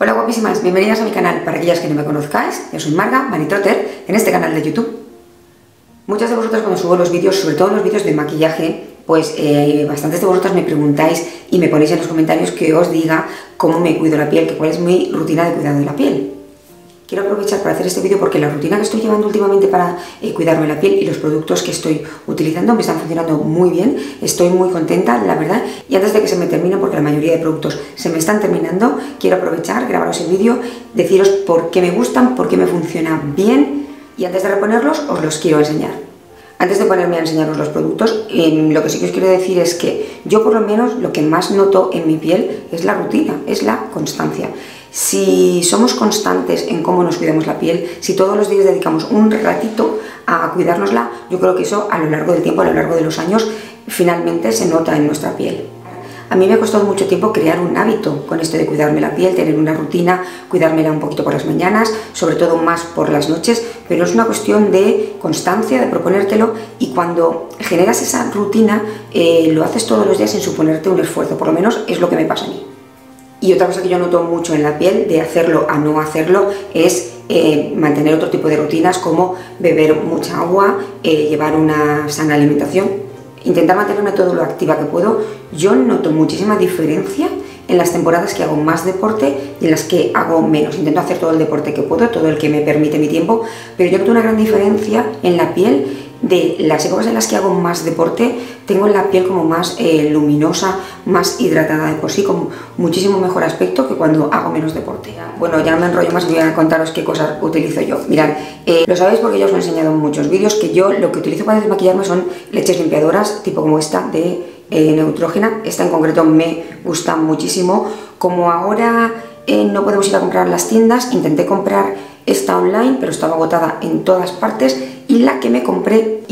Hola guapísimas, bienvenidas a mi canal. Para aquellas que no me conozcáis, yo soy Marga, Manitrotter, en este canal de YouTube. Muchas de vosotras cuando subo los vídeos, sobre todo los vídeos de maquillaje, pues bastantes de vosotras me preguntáis y me ponéis en los comentarios que os diga cómo me cuido la piel, que cuál es mi rutina de cuidado de la piel. Quiero aprovechar para hacer este vídeo porque la rutina que estoy llevando últimamente para cuidarme la piel y los productos que estoy utilizando me están funcionando muy bien, estoy muy contenta, la verdad. Y antes de que se me termine, porque la mayoría de productos se me están terminando, quiero aprovechar, grabaros el vídeo, deciros por qué me gustan, por qué me funcionan bien, y antes de reponerlos os los quiero enseñar. Antes de ponerme a enseñaros los productos, lo que sí que os quiero decir es que yo por lo menos lo que más noto en mi piel es la rutina, es la constancia. Si somos constantes en cómo nos cuidamos la piel, si todos los días dedicamos un ratito a cuidárnosla, yo creo que eso a lo largo del tiempo, a lo largo de los años, finalmente se nota en nuestra piel. A mí me ha costado mucho tiempo crear un hábito con esto de cuidarme la piel, tener una rutina, cuidármela un poquito por las mañanas, sobre todo más por las noches, pero es una cuestión de constancia, de proponértelo, y cuando generas esa rutina lo haces todos los días sin suponerte un esfuerzo, por lo menos es lo que me pasa a mí. Y otra cosa que yo noto mucho en la piel, de hacerlo a no hacerlo, es mantener otro tipo de rutinas como beber mucha agua, llevar una sana alimentación, intentar mantenerme todo lo activa que puedo. Yo noto muchísima diferencia en las temporadas que hago más deporte y en las que hago menos. Intento hacer todo el deporte que puedo, todo el que me permite mi tiempo, pero yo noto una gran diferencia en la piel. De las épocas en las que hago más deporte, tengo la piel como más luminosa, más hidratada de por sí, con muchísimo mejor aspecto que cuando hago menos deporte. Bueno, ya me enrollo más y voy a contaros qué cosas utilizo yo. Mirad, lo sabéis porque ya os lo he enseñado en muchos vídeos, que yo lo que utilizo para desmaquillarme son leches limpiadoras, tipo como esta de Neutrogena. Esta en concreto me gusta muchísimo. Como ahora no podemos ir a comprar en las tiendas, intenté comprar esta online, pero estaba agotada en todas partes, y la que me compré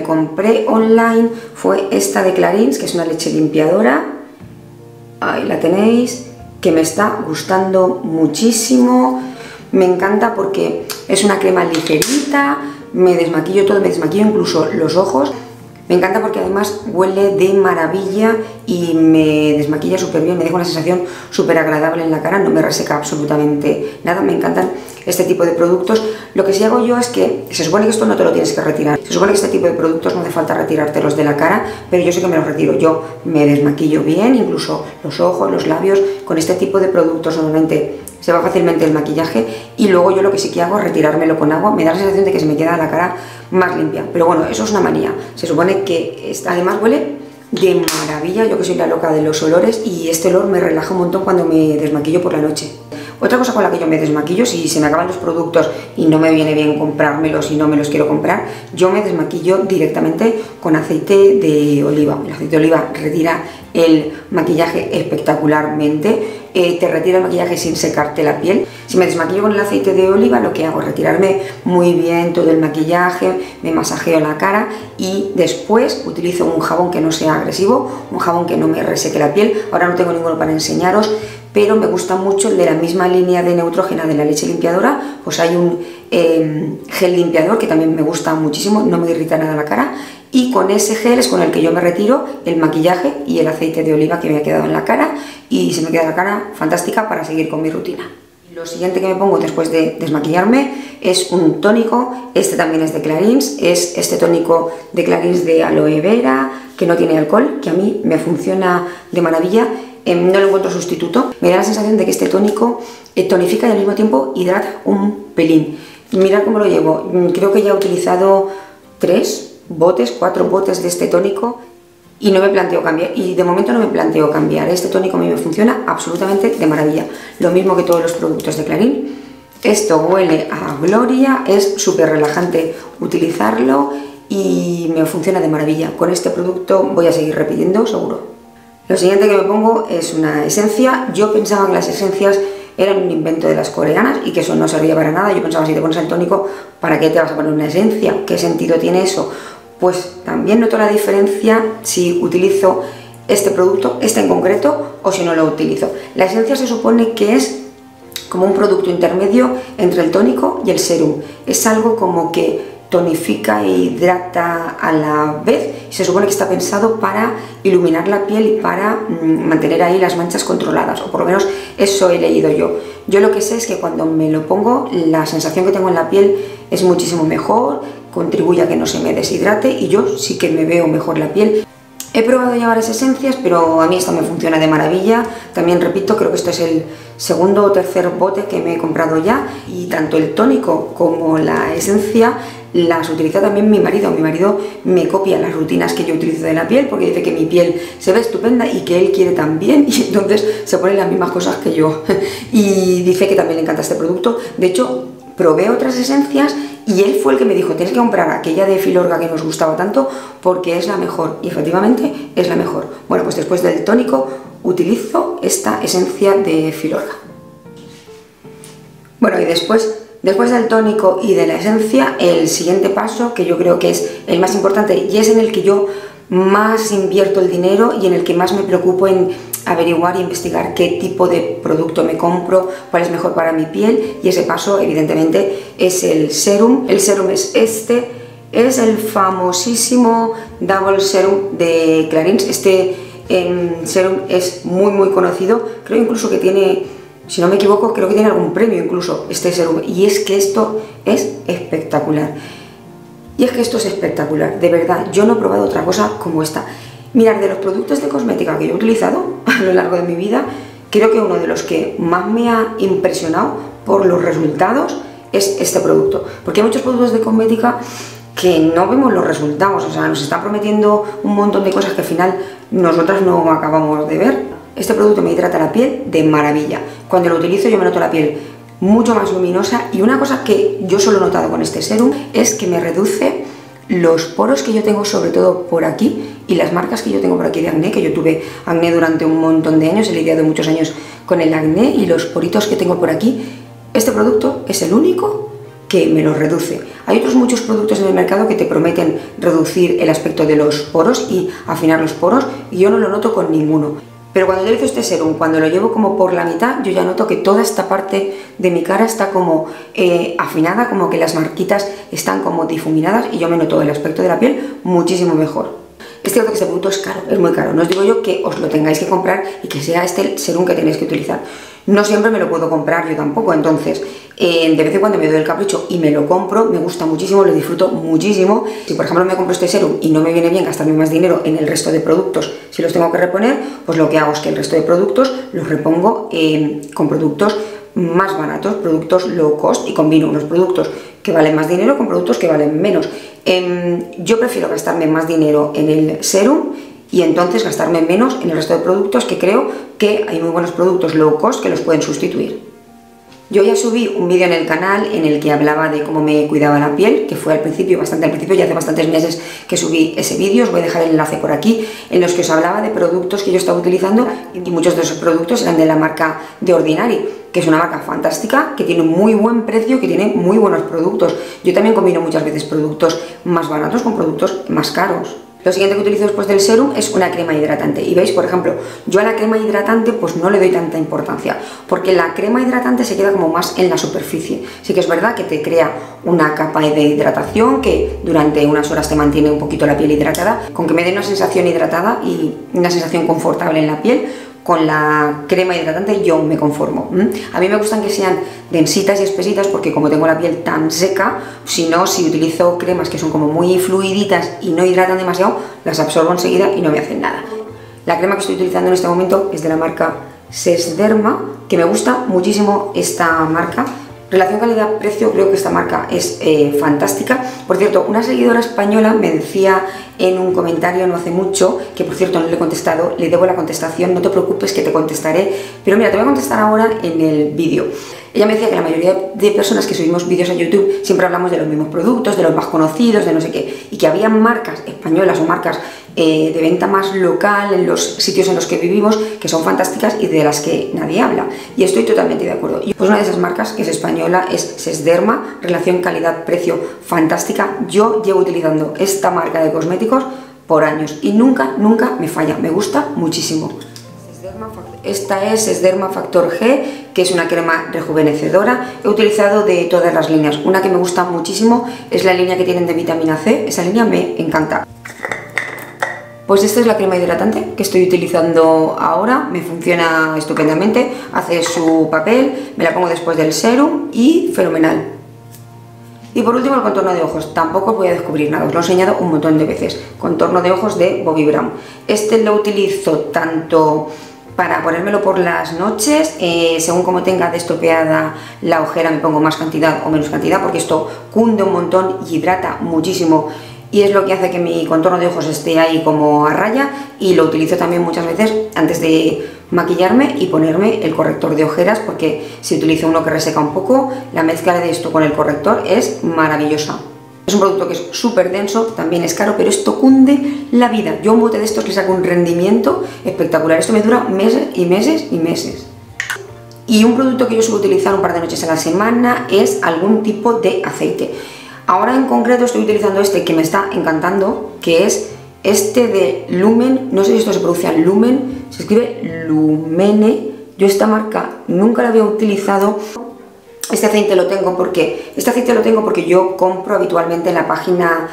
online fue esta de Clarins, que es una leche limpiadora. Ahí la tenéis, que me está gustando muchísimo. Me encanta porque es una crema ligerita, me desmaquillo todo, me desmaquillo incluso los ojos. Me encanta porque además huele de maravilla y me desmaquilla súper bien, me deja una sensación súper agradable en la cara, no me reseca absolutamente nada. Me encantan este tipo de productos. Lo que sí hago yo es que se supone que esto no te lo tienes que retirar, se supone que este tipo de productos no hace falta retirártelos de la cara, pero yo sé que me los retiro. Yo me desmaquillo bien, incluso los ojos, los labios, con este tipo de productos normalmente se va fácilmente el maquillaje, y luego yo lo que sí que hago es retirármelo con agua. Me da la sensación de que se me queda la cara más limpia, pero bueno, eso es una manía. Se supone que además huele de maravilla, yo que soy la loca de los olores, y este olor me relaja un montón cuando me desmaquillo por la noche. Otra cosa con la que yo me desmaquillo, si se me acaban los productos y no me viene bien comprármelos y no me los quiero comprar, yo me desmaquillo directamente con aceite de oliva. El aceite de oliva retira el maquillaje espectacularmente, te retira el maquillaje sin secarte la piel. Si me desmaquillo con el aceite de oliva, lo que hago es retirarme muy bien todo el maquillaje, me masajeo la cara y después utilizo un jabón que no sea agresivo, un jabón que no me reseque la piel. Ahora no tengo ninguno para enseñaros, pero me gusta mucho el de la misma línea de Neutrogena de la leche limpiadora. Pues hay un gel limpiador que también me gusta muchísimo, no me irrita nada la cara, y con ese gel es con el que yo me retiro el maquillaje y el aceite de oliva que me ha quedado en la cara, y se me queda la cara fantástica para seguir con mi rutina. Lo siguiente que me pongo después de desmaquillarme es un tónico. Este también es de Clarins, es este tónico de Clarins de aloe vera, que no tiene alcohol, que a mí me funciona de maravilla. No le encuentro sustituto. Me da la sensación de que este tónico tonifica y al mismo tiempo hidrata un pelín. Mirad cómo lo llevo. Creo que ya he utilizado 4 botes de este tónico y no me planteo cambiar, y de momento no me planteo cambiar. Este tónico a mí me funciona absolutamente de maravilla, lo mismo que todos los productos de Clarins. Esto huele a gloria, es súper relajante utilizarlo y me funciona de maravilla. Con este producto voy a seguir repitiendo seguro. Lo siguiente que me pongo es una esencia. Yo pensaba que las esencias eran un invento de las coreanas y que eso no servía para nada. Yo pensaba, si te pones el tónico, ¿para qué te vas a poner una esencia? ¿Qué sentido tiene eso? Pues también noto la diferencia si utilizo este producto, este en concreto, o si no lo utilizo. La esencia se supone que es como un producto intermedio entre el tónico y el serum. Es algo como que tonifica e hidrata a la vez. Se supone que está pensado para iluminar la piel y para mantener ahí las manchas controladas, o por lo menos eso he leído yo. Yo lo que sé es que cuando me lo pongo, la sensación que tengo en la piel es muchísimo mejor, contribuye a que no se me deshidrate y yo sí que me veo mejor la piel. He probado ya varias esencias, pero a mí esta me funciona de maravilla. También repito, creo que esto es el segundo o tercer bote que me he comprado ya, y tanto el tónico como la esencia las utiliza también mi marido. Mi marido me copia las rutinas que yo utilizo de la piel porque dice que mi piel se ve estupenda y que él quiere también, y entonces se pone las mismas cosas que yo. Y dice que también le encanta este producto. De hecho, probé otras esencias y él fue el que me dijo: tienes que comprar aquella de Filorga que nos gustaba tanto porque es la mejor, y efectivamente es la mejor. Bueno, pues después del tónico utilizo esta esencia de Filorga. Bueno, y después del tónico y de la esencia, el siguiente paso, que yo creo que es el más importante y es en el que yo más invierto el dinero y en el que más me preocupo en averiguar e investigar qué tipo de producto me compro, cuál es mejor para mi piel, y ese paso evidentemente es el serum. El serum es este, es el famosísimo Double Serum de Clarins. Este serum es muy conocido, creo incluso que tiene, si no me equivoco, creo que tiene algún premio incluso este serum, y es que esto es espectacular. Y es que esto es espectacular, de verdad, yo no he probado otra cosa como esta. Mirad, de los productos de cosmética que yo he utilizado a lo largo de mi vida, creo que uno de los que más me ha impresionado por los resultados es este producto. Porque hay muchos productos de cosmética que no vemos los resultados, o sea, nos están prometiendo un montón de cosas que al final nosotras no acabamos de ver. Este producto me hidrata la piel de maravilla. Cuando lo utilizo yo me noto la piel mucho más luminosa, y una cosa que yo solo he notado con este serum es que me reduce los poros que yo tengo, sobre todo por aquí, y las marcas que yo tengo por aquí de acné, que yo tuve acné durante un montón de años, he lidiado muchos años con el acné, y los poritos que tengo por aquí, este producto es el único que me los reduce. Hay otros muchos productos en el mercado que te prometen reducir el aspecto de los poros y afinar los poros, y yo no lo noto con ninguno. Pero cuando utilizo este serum, cuando lo llevo como por la mitad, yo ya noto que toda esta parte de mi cara está como afinada, como que las marquitas están como difuminadas, y yo me noto el aspecto de la piel muchísimo mejor. Es cierto que este producto es caro, es muy caro. No os digo yo que os lo tengáis que comprar y que sea este el serum que tenéis que utilizar. No siempre me lo puedo comprar yo tampoco, entonces de vez en cuando me doy el capricho y me lo compro, me gusta muchísimo, lo disfruto muchísimo. Si por ejemplo me compro este serum y no me viene bien gastarme más dinero en el resto de productos, si los tengo que reponer, pues lo que hago es que el resto de productos los repongo con productos más baratos, productos low cost, y combino unos productos que valen más dinero con productos que valen menos. Yo prefiero gastarme más dinero en el serum y entonces gastarme menos en el resto de productos, que creo que hay muy buenos productos low cost que los pueden sustituir. Yo ya subí un vídeo en el canal en el que hablaba de cómo me cuidaba la piel, que fue al principio, bastante al principio, ya hace bastantes meses que subí ese vídeo. Os voy a dejar el enlace por aquí, en los que os hablaba de productos que yo estaba utilizando, y muchos de esos productos eran de la marca The Ordinary, que es una marca fantástica, que tiene muy buen precio, que tiene muy buenos productos. Yo también combino muchas veces productos más baratos con productos más caros. Lo siguiente que utilizo después del serum es una crema hidratante, y veis, por ejemplo, yo a la crema hidratante pues no le doy tanta importancia, porque la crema hidratante se queda como más en la superficie. Sí que es verdad que te crea una capa de hidratación que durante unas horas te mantiene un poquito la piel hidratada. Con que me dé una sensación hidratada y una sensación confortable en la piel, con la crema hidratante yo me conformo. A mí me gustan que sean densitas y espesitas, porque como tengo la piel tan seca, si utilizo cremas que son como muy fluiditas y no hidratan demasiado, las absorbo enseguida y no me hacen nada. La crema que estoy utilizando en este momento es de la marca Sesderma, que me gusta muchísimo esta marca. Relación calidad-precio, creo que esta marca es fantástica. Por cierto, una seguidora española me decía en un comentario no hace mucho, que por cierto no le he contestado, le debo la contestación, no te preocupes que te contestaré, pero mira, te voy a contestar ahora en el vídeo. Ella me decía que la mayoría de personas que subimos vídeos a YouTube siempre hablamos de los mismos productos, de los más conocidos, de no sé qué, y que había marcas españolas o marcas de venta más local en los sitios en los que vivimos, que son fantásticas y de las que nadie habla, y estoy totalmente de acuerdo. Y pues una de esas marcas, que es española, es Sesderma, relación calidad-precio fantástica. Yo llevo utilizando esta marca de cosméticos por años y nunca me falla, me gusta muchísimo. Esta es Derma Factor G, que es una crema rejuvenecedora. He utilizado de todas las líneas. Una que me gusta muchísimo es la línea que tienen de vitamina C. Esa línea me encanta. Pues esta es la crema hidratante que estoy utilizando ahora, me funciona estupendamente, hace su papel, me la pongo después del serum y fenomenal. Y por último el contorno de ojos, tampoco voy a descubrir nada, os lo he enseñado un montón de veces. Contorno de ojos de Bobbi Brown. Este lo utilizo tanto para ponérmelo por las noches, según como tenga de estropeada la ojera me pongo más cantidad o menos cantidad, porque esto cunde un montón y hidrata muchísimo. Y es lo que hace que mi contorno de ojos esté ahí como a raya, y lo utilizo también muchas veces antes de maquillarme y ponerme el corrector de ojeras, porque si utilizo uno que reseca un poco, la mezcla de esto con el corrector es maravillosa. Es un producto que es súper denso, también es caro, pero esto cunde la vida. Yo a un bote de estos le saco un rendimiento espectacular. Esto me dura meses y meses y meses. Y un producto que yo suelo utilizar un par de noches a la semana es algún tipo de aceite. Ahora en concreto estoy utilizando este que me está encantando, que es este de Lumen. No sé si esto se pronuncia Lumen, se escribe Lumene. Yo esta marca nunca la había utilizado. Este aceite lo tengo porque yo compro habitualmente en la página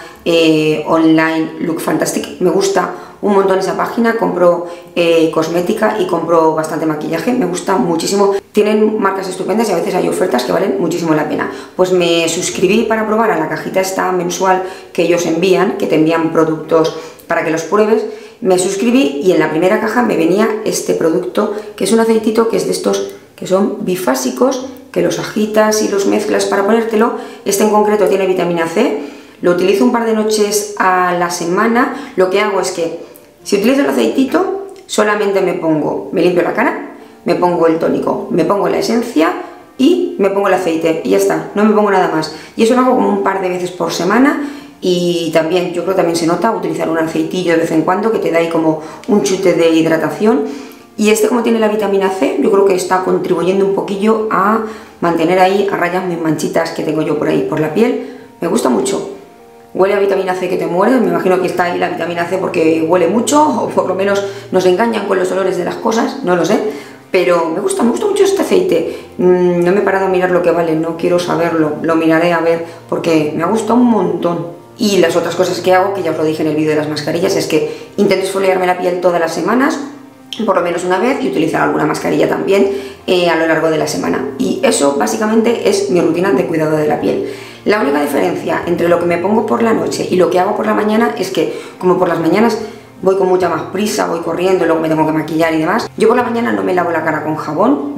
online Look Fantastic. Me gusta un montón esa página, compro cosmética y compro bastante maquillaje, me gusta muchísimo. Tienen marcas estupendas y a veces hay ofertas que valen muchísimo la pena. Pues me suscribí para probar a la cajita esta mensual que ellos envían, que te envían productos para que los pruebes. Me suscribí y en la primera caja me venía este producto, que es un aceitito que es de estos que son bifásicos, que los agitas y los mezclas para ponértelo. Este en concreto tiene vitamina C, lo utilizo un par de noches a la semana. Lo que hago es que si utilizo el aceitito, solamente me limpio la cara, me pongo el tónico, me pongo la esencia y me pongo el aceite y ya está, no me pongo nada más. Y eso lo hago como un par de veces por semana. Y también, yo creo que también se nota utilizar un aceitillo de vez en cuando que te da ahí como un chute de hidratación. Y este, como tiene la vitamina C, yo creo que está contribuyendo un poquillo a mantener ahí a raya mis manchitas que tengo yo por ahí por la piel. Me gusta mucho. Huele a vitamina C que te mueres, me imagino que está ahí la vitamina C porque huele mucho, o por lo menos nos engañan con los olores de las cosas, no lo sé. Pero me gusta mucho este aceite. No me he parado a mirar lo que vale, no quiero saberlo, lo miraré a ver porque me ha gustado un montón. Y las otras cosas que hago, que ya os lo dije en el vídeo de las mascarillas, es que intento exfoliarme la piel todas las semanas, por lo menos una vez, y utilizar alguna mascarilla también a lo largo de la semana. Y eso básicamente es mi rutina de cuidado de la piel. La única diferencia entre lo que me pongo por la noche y lo que hago por la mañana es que, como por las mañanas voy con mucha más prisa, voy corriendo y luego me tengo que maquillar y demás, yo por la mañana no me lavo la cara con jabón,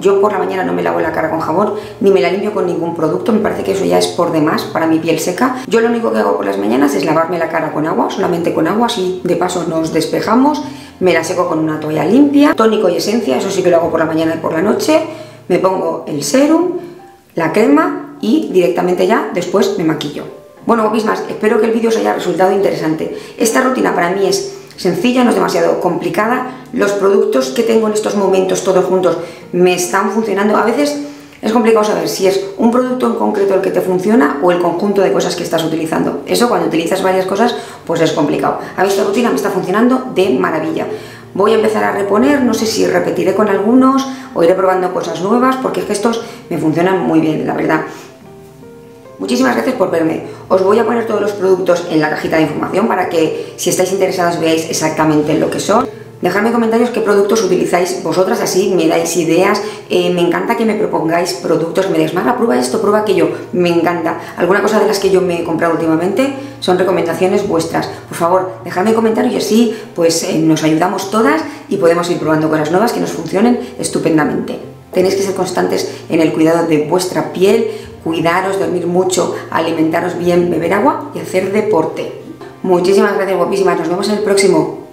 ni me la limpio con ningún producto. Me parece que eso ya es por demás para mi piel seca. Yo lo único que hago por las mañanas es lavarme la cara con agua, solamente con agua, así de paso nos despejamos. Me la seco con una toalla limpia, tónico y esencia, eso sí que lo hago por la mañana y por la noche. Me pongo el serum, la crema y directamente ya después me maquillo. Bueno, guapismas, espero que el vídeo os haya resultado interesante. Esta rutina para mí es sencilla, no es demasiado complicada. Los productos que tengo en estos momentos todos juntos me están funcionando. A veces es complicado saber si es un producto en concreto el que te funciona o el conjunto de cosas que estás utilizando. Eso, cuando utilizas varias cosas, pues es complicado. A mí esta rutina me está funcionando de maravilla. Voy a empezar a reponer, no sé si repetiré con algunos o iré probando cosas nuevas, porque es que estos me funcionan muy bien, la verdad. Muchísimas gracias por verme. Os voy a poner todos los productos en la cajita de información para que, si estáis interesadas, veáis exactamente lo que son. Dejadme en comentarios qué productos utilizáis vosotras, así me dais ideas. Me encanta que me propongáis productos, que me digáis, Marga, prueba esto, prueba aquello. Me encanta. Alguna cosa de las que yo me he comprado últimamente son recomendaciones vuestras. Por favor, dejadme en comentarios y así pues nos ayudamos todas y podemos ir probando cosas nuevas que nos funcionen estupendamente. Tenéis que ser constantes en el cuidado de vuestra piel, cuidaros, dormir mucho, alimentaros bien, beber agua y hacer deporte. Muchísimas gracias, guapísimas. Nos vemos en el próximo.